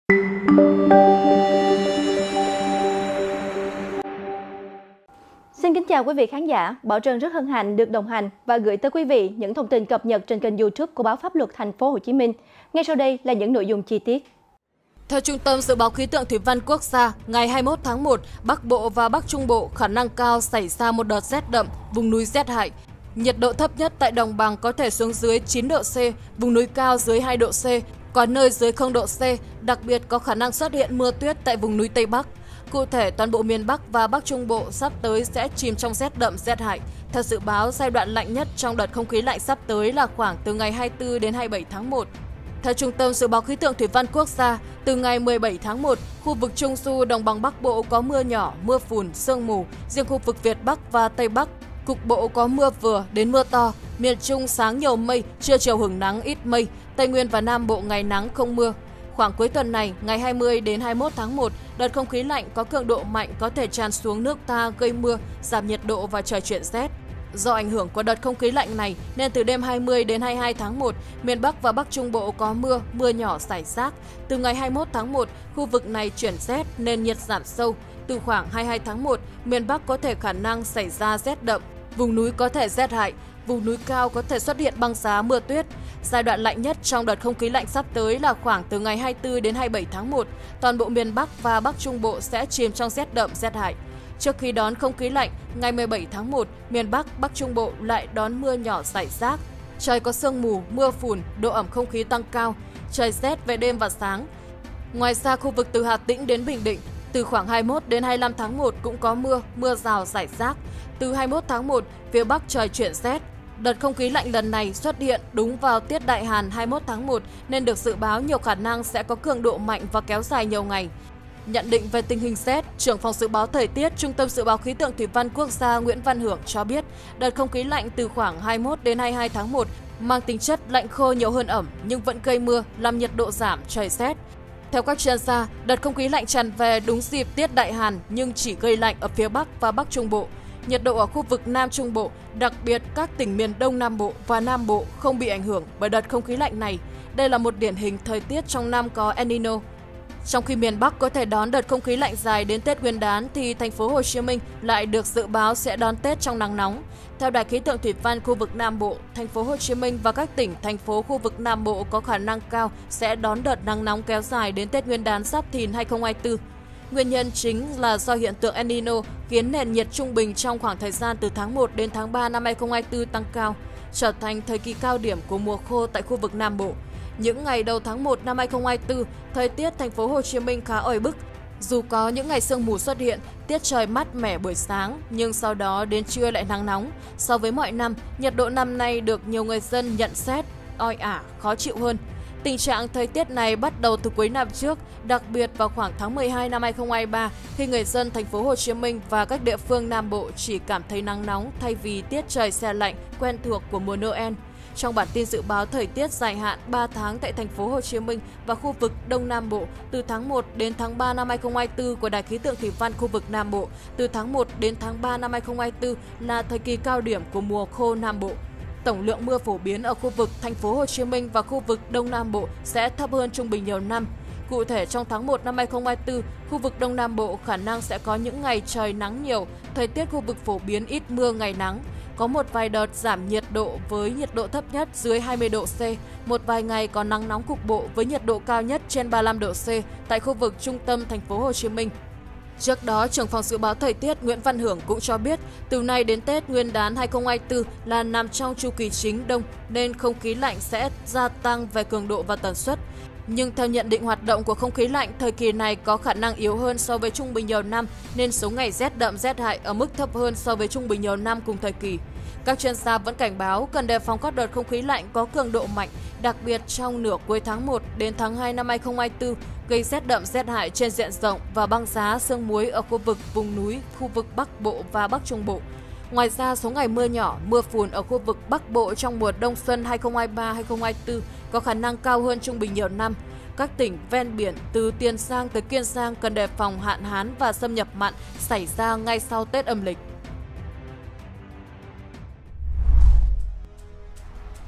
Xin kính chào quý vị khán giả, Bảo Trân rất hân hạnh được đồng hành và gửi tới quý vị những thông tin cập nhật trên kênh YouTube của báo Pháp luật Thành phố Hồ Chí Minh. Ngay sau đây là những nội dung chi tiết. Theo Trung tâm Dự báo Khí tượng Thủy văn Quốc gia, ngày 21 tháng 1, Bắc Bộ và Bắc Trung Bộ khả năng cao xảy ra một đợt rét đậm, vùng núi rét hại. Nhiệt độ thấp nhất tại đồng bằng có thể xuống dưới 9 độ C, vùng núi cao dưới 2 độ C, có nơi dưới 0 độ C, đặc biệt có khả năng xuất hiện mưa tuyết tại vùng núi Tây Bắc. Cụ thể, toàn bộ miền Bắc và Bắc Trung Bộ sắp tới sẽ chìm trong rét đậm, rét hại. Theo dự báo, giai đoạn lạnh nhất trong đợt không khí lạnh sắp tới là khoảng từ ngày 24 đến 27 tháng 1. Theo Trung tâm Dự báo Khí tượng Thủy văn Quốc gia, từ ngày 17 tháng 1, khu vực Trung Du, Đồng bằng Bắc Bộ có mưa nhỏ, mưa phùn, sương mù. Riêng khu vực Việt Bắc và Tây Bắc, cục bộ có mưa vừa đến mưa to. Miền Trung sáng nhiều mây, trưa chiều hửng nắng ít mây. Tây Nguyên và Nam Bộ ngày nắng không mưa. Khoảng cuối tuần này, ngày 20 đến 21 tháng 1, đợt không khí lạnh có cường độ mạnh có thể tràn xuống nước ta gây mưa, giảm nhiệt độ và trời chuyển rét. Do ảnh hưởng của đợt không khí lạnh này nên từ đêm 20 đến 22 tháng 1, miền Bắc và Bắc Trung Bộ có mưa, mưa nhỏ rải rác. Từ ngày 21 tháng 1, khu vực này chuyển rét nên nhiệt giảm sâu. Từ khoảng 22 tháng 1, miền Bắc có thể khả năng xảy ra rét đậm, vùng núi có thể rét hại, vùng núi cao có thể xuất hiện băng giá mưa tuyết. Giai đoạn lạnh nhất trong đợt không khí lạnh sắp tới là khoảng từ ngày 24 đến 27 tháng 1. Toàn bộ miền Bắc và Bắc Trung Bộ sẽ chìm trong rét đậm, rét hại. Trước khi đón không khí lạnh, ngày 17 tháng 1, miền Bắc, Bắc Trung Bộ lại đón mưa nhỏ rải rác. Trời có sương mù, mưa phùn, độ ẩm không khí tăng cao, trời rét về đêm và sáng. Ngoài ra, khu vực từ Hà Tĩnh đến Bình Định, từ khoảng 21 đến 25 tháng 1 cũng có mưa, mưa rào rải rác. Từ 21 tháng 1, phía Bắc trời chuyển rét. Đợt không khí lạnh lần này xuất hiện đúng vào tiết Đại Hàn 21 tháng 1 nên được dự báo nhiều khả năng sẽ có cường độ mạnh và kéo dài nhiều ngày. Nhận định về tình hình rét, trưởng phòng dự báo thời tiết Trung tâm Dự báo Khí tượng Thủy văn Quốc gia Nguyễn Văn Hưởng cho biết, đợt không khí lạnh từ khoảng 21 đến 22 tháng 1 mang tính chất lạnh khô nhiều hơn ẩm nhưng vẫn gây mưa, làm nhiệt độ giảm, trời rét. Theo các chuyên gia, đợt không khí lạnh tràn về đúng dịp tiết Đại Hàn nhưng chỉ gây lạnh ở phía Bắc và Bắc Trung Bộ. Nhiệt độ ở khu vực Nam Trung Bộ, đặc biệt các tỉnh miền Đông Nam Bộ và Nam Bộ không bị ảnh hưởng bởi đợt không khí lạnh này. Đây là một điển hình thời tiết trong năm có El Nino. Trong khi miền Bắc có thể đón đợt không khí lạnh dài đến Tết Nguyên đán thì thành phố Hồ Chí Minh lại được dự báo sẽ đón Tết trong nắng nóng. Theo Đài khí tượng thủy văn khu vực Nam Bộ, thành phố Hồ Chí Minh và các tỉnh thành phố khu vực Nam Bộ có khả năng cao sẽ đón đợt nắng nóng kéo dài đến Tết Nguyên đán Giáp Thìn 2024. Nguyên nhân chính là do hiện tượng El Nino khiến nền nhiệt trung bình trong khoảng thời gian từ tháng 1 đến tháng 3 năm 2024 tăng cao, trở thành thời kỳ cao điểm của mùa khô tại khu vực Nam Bộ. Những ngày đầu tháng 1 năm 2024, thời tiết thành phố Hồ Chí Minh khá oi bức. Dù có những ngày sương mù xuất hiện, tiết trời mát mẻ buổi sáng, nhưng sau đó đến trưa lại nắng nóng. So với mọi năm, nhiệt độ năm nay được nhiều người dân nhận xét oi ả, khó chịu hơn. Tình trạng thời tiết này bắt đầu từ cuối năm trước, đặc biệt vào khoảng tháng 12 năm 2023 khi người dân thành phố Hồ Chí Minh và các địa phương Nam Bộ chỉ cảm thấy nắng nóng thay vì tiết trời se lạnh quen thuộc của mùa Noel. Trong bản tin dự báo thời tiết dài hạn 3 tháng tại thành phố Hồ Chí Minh và khu vực Đông Nam Bộ từ tháng 1 đến tháng 3 năm 2024 của Đài khí tượng thủy văn khu vực Nam Bộ, từ tháng 1 đến tháng 3 năm 2024 là thời kỳ cao điểm của mùa khô Nam Bộ. Tổng lượng mưa phổ biến ở khu vực thành phố Hồ Chí Minh và khu vực Đông Nam Bộ sẽ thấp hơn trung bình nhiều năm. Cụ thể, trong tháng 1 năm 2024, khu vực Đông Nam Bộ khả năng sẽ có những ngày trời nắng nhiều, thời tiết khu vực phổ biến ít mưa ngày nắng. Có một vài đợt giảm nhiệt độ với nhiệt độ thấp nhất dưới 20 độ C, một vài ngày có nắng nóng cục bộ với nhiệt độ cao nhất trên 35 độ C tại khu vực trung tâm thành phố Hồ Chí Minh. Trước đó, trưởng phòng dự báo thời tiết Nguyễn Văn Hưởng cũng cho biết, từ nay đến Tết Nguyên đán 2024 là nằm trong chu kỳ chính đông nên không khí lạnh sẽ gia tăng về cường độ và tần suất. Nhưng theo nhận định hoạt động của không khí lạnh, thời kỳ này có khả năng yếu hơn so với trung bình nhiều năm nên số ngày rét đậm rét hại ở mức thấp hơn so với trung bình nhiều năm cùng thời kỳ. Các chuyên gia vẫn cảnh báo cần đề phòng các đợt không khí lạnh có cường độ mạnh, đặc biệt trong nửa cuối tháng 1 đến tháng 2 năm 2024, gây rét đậm rét hại trên diện rộng và băng giá sương muối ở khu vực vùng núi, khu vực Bắc Bộ và Bắc Trung Bộ. Ngoài ra, số ngày mưa nhỏ, mưa phùn ở khu vực Bắc Bộ trong mùa đông xuân 2023-2024 có khả năng cao hơn trung bình nhiều năm. Các tỉnh ven biển từ Tiền Giang tới Kiên Giang cần đề phòng hạn hán và xâm nhập mặn xảy ra ngay sau Tết âm lịch.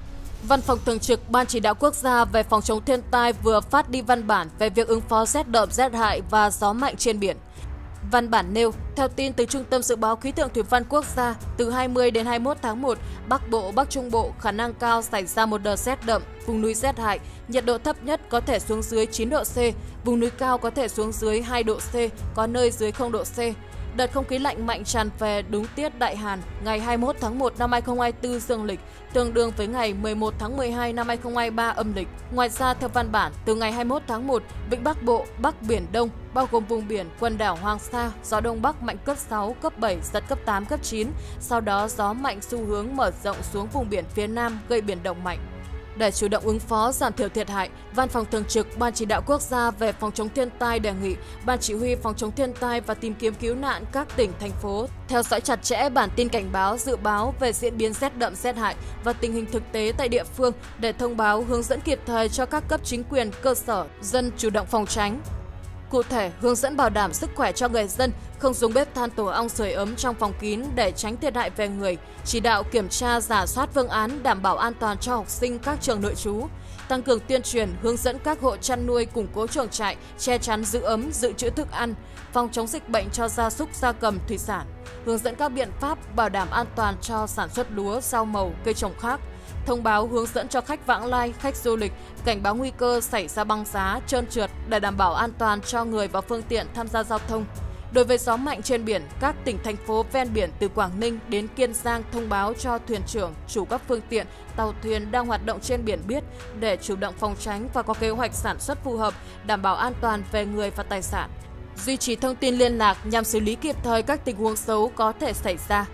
Văn phòng Thường trực Ban Chỉ đạo Quốc gia về phòng chống thiên tai vừa phát đi văn bản về việc ứng phó rét đậm, rét hại và gió mạnh trên biển. Văn bản nêu, theo tin từ Trung tâm Dự báo Khí tượng Thủy văn Quốc gia, từ 20 đến 21 tháng 1, Bắc Bộ, Bắc Trung Bộ khả năng cao xảy ra một đợt rét đậm, vùng núi rét hại, nhiệt độ thấp nhất có thể xuống dưới 9 độ C, vùng núi cao có thể xuống dưới 2 độ C, có nơi dưới 0 độ C. Đợt không khí lạnh mạnh tràn về đúng tiết Đại Hàn ngày 21 tháng 1 năm 2024 dương lịch, tương đương với ngày 11 tháng 12 năm 2023 âm lịch. Ngoài ra, theo văn bản, từ ngày 21 tháng 1, Vịnh Bắc Bộ, Bắc Biển Đông, bao gồm vùng biển quần đảo Hoàng Sa, gió Đông Bắc mạnh cấp 6, cấp 7, giật cấp 8, cấp 9. Sau đó, gió mạnh xu hướng mở rộng xuống vùng biển phía Nam gây biển động mạnh. Để chủ động ứng phó giảm thiểu thiệt hại, Văn phòng Thường trực Ban Chỉ đạo Quốc gia về phòng chống thiên tai đề nghị Ban Chỉ huy phòng chống thiên tai và tìm kiếm cứu nạn các tỉnh, thành phố theo dõi chặt chẽ bản tin cảnh báo, dự báo về diễn biến rét đậm, rét hại và tình hình thực tế tại địa phương để thông báo, hướng dẫn kịp thời cho các cấp chính quyền, cơ sở, dân chủ động phòng tránh. Cụ thể, hướng dẫn bảo đảm sức khỏe cho người dân, không dùng bếp than tổ ong sưởi ấm trong phòng kín để tránh thiệt hại về người, chỉ đạo kiểm tra rà soát phương án đảm bảo an toàn cho học sinh các trường nội trú, tăng cường tuyên truyền, hướng dẫn các hộ chăn nuôi củng cố chuồng trại, che chắn giữ ấm, dự trữ thức ăn, phòng chống dịch bệnh cho gia súc, gia cầm, thủy sản, hướng dẫn các biện pháp bảo đảm an toàn cho sản xuất lúa, rau màu, cây trồng khác. Thông báo hướng dẫn cho khách vãng lai, khách du lịch, cảnh báo nguy cơ xảy ra băng giá, trơn trượt để đảm bảo an toàn cho người và phương tiện tham gia giao thông. Đối với gió mạnh trên biển, các tỉnh, thành phố ven biển từ Quảng Ninh đến Kiên Giang thông báo cho thuyền trưởng, chủ các phương tiện, tàu thuyền đang hoạt động trên biển biết để chủ động phòng tránh và có kế hoạch sản xuất phù hợp, đảm bảo an toàn về người và tài sản. Duy trì thông tin liên lạc nhằm xử lý kịp thời các tình huống xấu có thể xảy ra.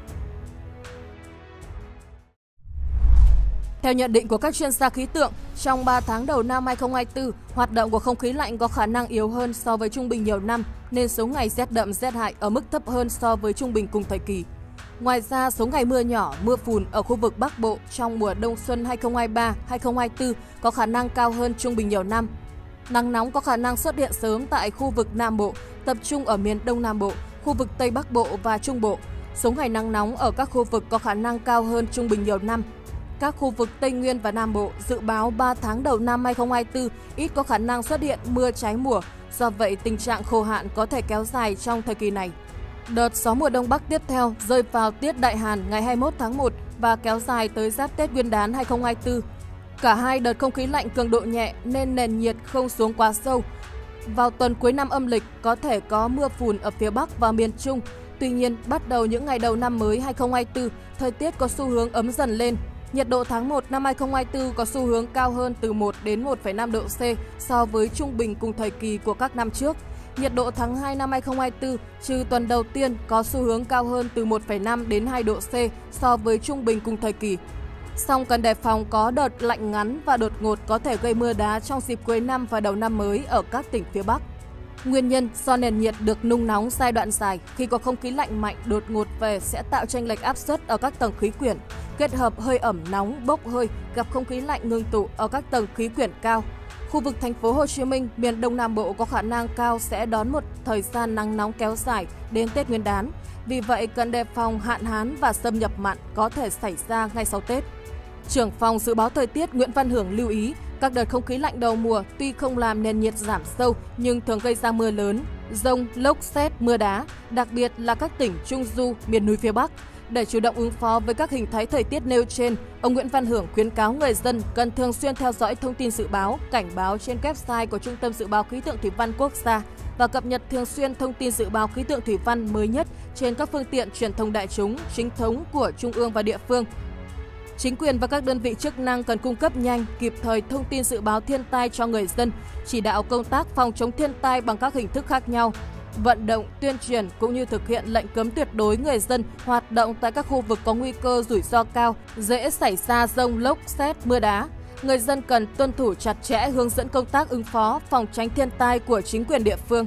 Theo nhận định của các chuyên gia khí tượng, trong 3 tháng đầu năm 2024, hoạt động của không khí lạnh có khả năng yếu hơn so với trung bình nhiều năm, nên số ngày rét đậm rét hại ở mức thấp hơn so với trung bình cùng thời kỳ. Ngoài ra, số ngày mưa nhỏ, mưa phùn ở khu vực Bắc Bộ trong mùa đông xuân 2023-2024 có khả năng cao hơn trung bình nhiều năm. Nắng nóng có khả năng xuất hiện sớm tại khu vực Nam Bộ, tập trung ở miền Đông Nam Bộ, khu vực Tây Bắc Bộ và Trung Bộ. Số ngày nắng nóng ở các khu vực có khả năng cao hơn trung bình nhiều năm. Các khu vực Tây Nguyên và Nam Bộ dự báo 3 tháng đầu năm 2024 ít có khả năng xuất hiện mưa trái mùa, do vậy tình trạng khô hạn có thể kéo dài trong thời kỳ này. Đợt gió mùa Đông Bắc tiếp theo rơi vào tiết Đại Hàn ngày 21 tháng 1 và kéo dài tới giáp Tết Nguyên đán 2024. Cả hai đợt không khí lạnh cường độ nhẹ nên nền nhiệt không xuống quá sâu. Vào tuần cuối năm âm lịch có thể có mưa phùn ở phía Bắc và miền Trung. Tuy nhiên, bắt đầu những ngày đầu năm mới 2024, thời tiết có xu hướng ấm dần lên. Nhiệt độ tháng 1 năm 2024 có xu hướng cao hơn từ 1 đến 1,5 độ C so với trung bình cùng thời kỳ của các năm trước. Nhiệt độ tháng 2 năm 2024 trừ tuần đầu tiên có xu hướng cao hơn từ 1,5 đến 2 độ C so với trung bình cùng thời kỳ. Song cần đề phòng có đợt lạnh ngắn và đột ngột có thể gây mưa đá trong dịp cuối năm và đầu năm mới ở các tỉnh phía Bắc. Nguyên nhân do nền nhiệt được nung nóng giai đoạn dài, khi có không khí lạnh mạnh đột ngột về sẽ tạo chênh lệch áp suất ở các tầng khí quyển, kết hợp hơi ẩm nóng bốc hơi gặp không khí lạnh ngưng tụ ở các tầng khí quyển cao. Khu vực thành phố Hồ Chí Minh, miền Đông Nam Bộ có khả năng cao sẽ đón một thời gian nắng nóng kéo dài đến Tết Nguyên đán. Vì vậy, cần đề phòng hạn hán và xâm nhập mặn có thể xảy ra ngay sau Tết. Trưởng phòng dự báo thời tiết Nguyễn Văn Hưởng lưu ý, các đợt không khí lạnh đầu mùa tuy không làm nền nhiệt giảm sâu nhưng thường gây ra mưa lớn, dông, lốc, sét, mưa đá, đặc biệt là các tỉnh Trung Du, miền núi phía Bắc. Để chủ động ứng phó với các hình thái thời tiết nêu trên, ông Nguyễn Văn Hưởng khuyến cáo người dân cần thường xuyên theo dõi thông tin dự báo, cảnh báo trên website của Trung tâm Dự báo Khí tượng Thủy văn Quốc gia và cập nhật thường xuyên thông tin dự báo khí tượng thủy văn mới nhất trên các phương tiện truyền thông đại chúng, chính thống của Trung ương và địa phương. Chính quyền và các đơn vị chức năng cần cung cấp nhanh, kịp thời thông tin dự báo thiên tai cho người dân, chỉ đạo công tác phòng chống thiên tai bằng các hình thức khác nhau, vận động, tuyên truyền cũng như thực hiện lệnh cấm tuyệt đối người dân hoạt động tại các khu vực có nguy cơ rủi ro cao, dễ xảy ra dông, lốc, sét, mưa đá. Người dân cần tuân thủ chặt chẽ hướng dẫn công tác ứng phó, phòng tránh thiên tai của chính quyền địa phương.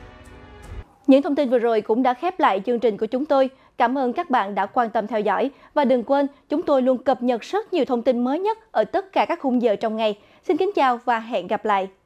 Những thông tin vừa rồi cũng đã khép lại chương trình của chúng tôi. Cảm ơn các bạn đã quan tâm theo dõi. Và đừng quên, chúng tôi luôn cập nhật rất nhiều thông tin mới nhất ở tất cả các khung giờ trong ngày. Xin kính chào và hẹn gặp lại!